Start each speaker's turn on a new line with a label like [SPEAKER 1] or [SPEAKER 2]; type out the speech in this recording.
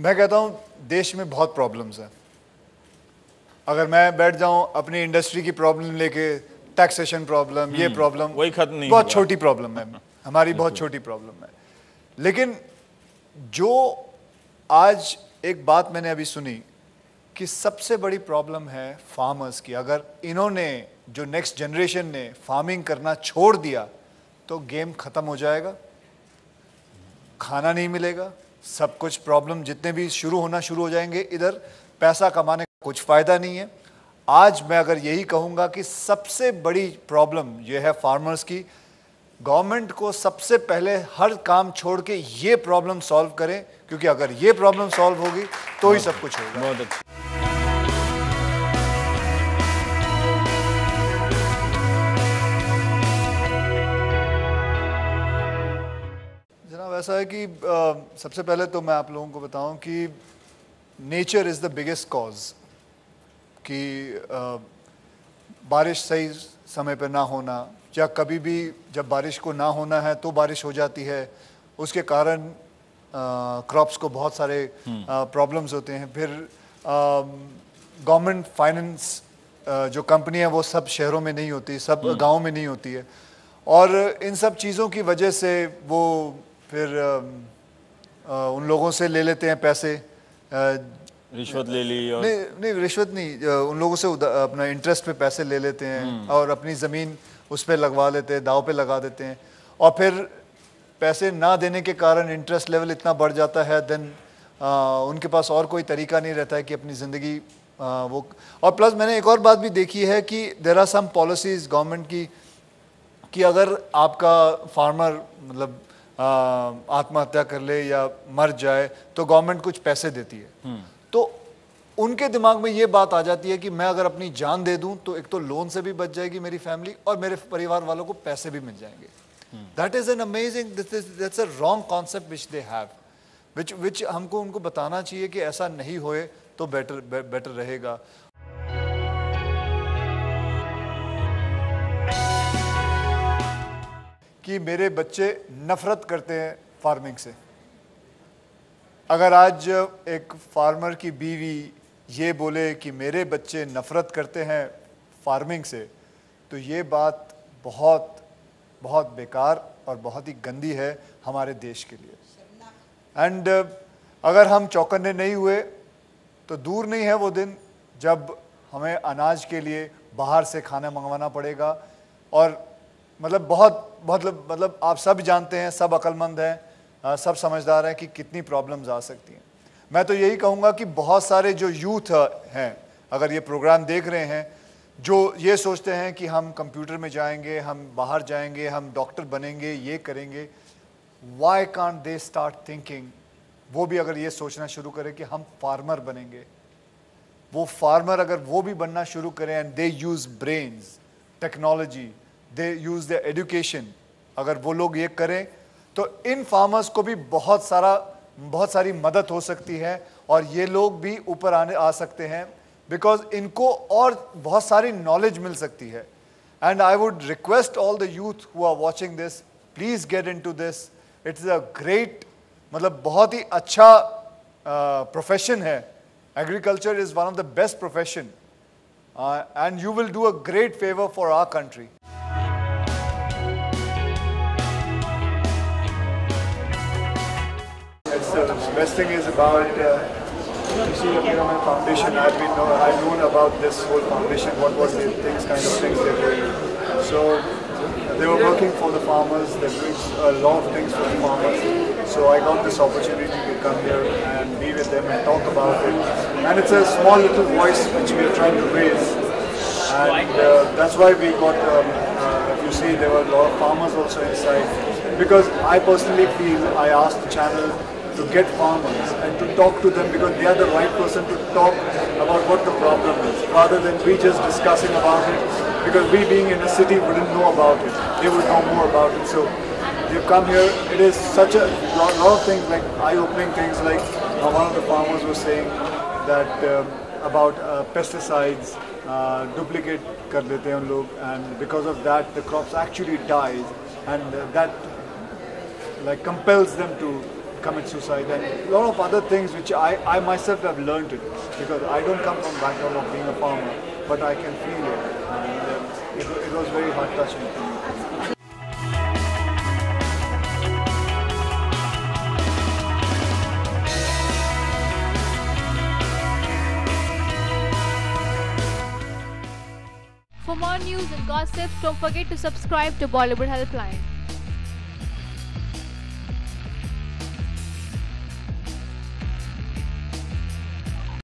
[SPEAKER 1] मैं कहता हूँ देश में बहुत प्रॉब्लम्स हैं। अगर मैं बैठ जाऊँ अपनी इंडस्ट्री की प्रॉब्लम लेके, टैक्सेशन प्रॉब्लम, ये प्रॉब्लम,
[SPEAKER 2] वही खत्म नहीं
[SPEAKER 1] बहुत
[SPEAKER 2] होगा।
[SPEAKER 1] छोटी प्रॉब्लम है, हमारी बहुत छोटी प्रॉब्लम है। लेकिन जो आज एक बात मैंने अभी सुनी कि सबसे बड़ी प्रॉब्लम है फार्मर्स की। अगर इन्होंने, जो नेक्स्ट जनरेशन ने फार्मिंग करना छोड़ दिया तो गेम खत्म हो जाएगा, खाना नहीं मिलेगा, सब कुछ प्रॉब्लम जितने भी शुरू हो जाएंगे, इधर पैसा कमाने का कुछ फ़ायदा नहीं है। आज मैं अगर यही कहूँगा कि सबसे बड़ी प्रॉब्लम ये है फार्मर्स की, गवर्नमेंट को सबसे पहले हर काम छोड़ के ये प्रॉब्लम सॉल्व करें, क्योंकि अगर ये प्रॉब्लम सॉल्व होगी तो ही सब कुछ होगा।
[SPEAKER 2] बहुत अच्छा।
[SPEAKER 1] जनाब ऐसा है कि सबसे पहले तो मैं आप लोगों को बताऊं कि nature is the biggest cause कि बारिश सही समय पर ना होना, या कभी भी जब बारिश को ना होना है तो बारिश हो जाती है, उसके कारण क्रॉप्स को बहुत सारे प्रॉब्लम्स होते हैं। फिर गवर्नमेंट फाइनेंस जो कंपनी है वो सब शहरों में नहीं होती, सब गाँव में नहीं होती है, और इन सब चीज़ों की वजह से वो फिर उन लोगों से ले लेते हैं पैसे,
[SPEAKER 2] रिश्वत ले ली और
[SPEAKER 1] नहीं रिश्वत नहीं, उन लोगों से अपना इंटरेस्ट पे पैसे ले लेते हैं और अपनी ज़मीन उस पे लगवा लेते हैं, दाव पे लगा देते हैं, और फिर पैसे ना देने के कारण इंटरेस्ट लेवल इतना बढ़ जाता है, देन उनके पास और कोई तरीका नहीं रहता है कि अपनी ज़िंदगी वो। और प्लस मैंने एक और बात भी देखी है कि there are some policies government की कि अगर आपका फार्मर मतलब आत्महत्या कर ले या मर जाए तो गवर्नमेंट कुछ पैसे देती है। तो उनके दिमाग में ये बात आ जाती है कि मैं अगर अपनी जान दे दूं तो एक तो लोन से भी बच जाएगी मेरी फैमिली और मेरे परिवार वालों को पैसे भी मिल जाएंगे। That is an amazing, that's a wrong concept which they have, which हमको उनको बताना चाहिए कि ऐसा नहीं होए तो बेटर रहेगा। कि मेरे बच्चे नफरत करते हैं फार्मिंग से। अगर आज एक फार्मर की बीवी ये बोले कि मेरे बच्चे नफरत करते हैं फार्मिंग से, तो ये बात बहुत बहुत बेकार और बहुत ही गंदी है हमारे देश के लिए। एंड अगर हम चौकन्ने नहीं हुए तो दूर नहीं है वो दिन जब हमें अनाज के लिए बाहर से खाना मंगवाना पड़ेगा। और मतलब आप सब जानते हैं, सब अक्लमंद हैं, सब समझदार हैं कि कितनी प्रॉब्लम्स आ सकती हैं। मैं तो यही कहूँगा कि बहुत सारे जो यूथ हैं, अगर ये प्रोग्राम देख रहे हैं, जो ये सोचते हैं कि हम कंप्यूटर में जाएंगे, हम बाहर जाएंगे, हम डॉक्टर बनेंगे, ये करेंगे, why can't they start thinking, वो भी अगर ये सोचना शुरू करें कि हम फार्मर बनेंगे। वो फार्मर अगर वो भी बनना शुरू करें and they use brains, technology, they use the education, अगर वो लोग ये करें तो इन फार्मर्स को भी बहुत सारी मदद हो सकती है और ये लोग भी ऊपर आ सकते हैं, बिकॉज इनको और बहुत सारी नॉलेज मिल सकती है। And I would request all the youth who are watching this, please get into this. It's a great, मतलब बहुत ही अच्छा प्रोफेशन है। Agriculture is one of the best profession and you will do a great favour for our country. The best thing is about you see the Pyramid Foundation. I've known about this whole foundation, what the things, kind of things they're doing. So they were working for the farmers. They're doing a lot of things for the farmers. So I got this opportunity to come here and be with them and talk about it. And it's a small little voice which we are trying to raise. And that's why we got. If you see, there were a lot of farmers also inside. Because I personally feel I asked the channel to get farmers and to talk to them, because they are the right person to talk about what the problem is, rather than we just discussing about it, because we being in a city wouldn't know about it. They would know more about it. So they've come here. It is such a lot of things, like eye-opening things, like one of the farmers was saying that about pesticides, duplicate kar lete hain un log, and because of that the crops actually dies, and that like compels them to commit suicide, and a lot of other things which I myself have learned it, because I don't come from background of being a farmer, but I can feel it. It was very heart touching for me.
[SPEAKER 3] For more news and gossip, don't forget to subscribe to Bollywood Helpline.